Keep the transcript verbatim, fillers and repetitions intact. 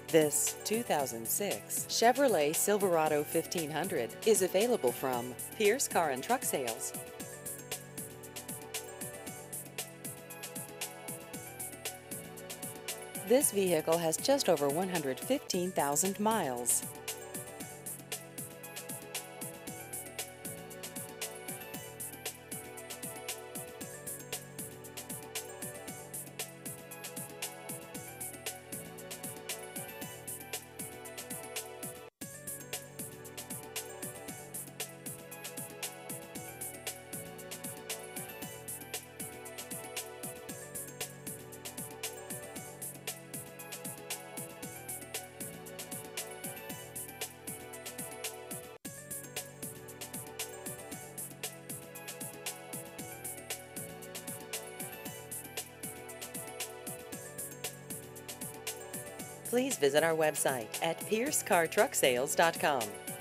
This two thousand six Chevrolet Silverado fifteen hundred is available from Pierce Car and Truck Sales. This vehicle has just over one hundred fifteen thousand miles. Please visit our website at pierce car truck sales dot com.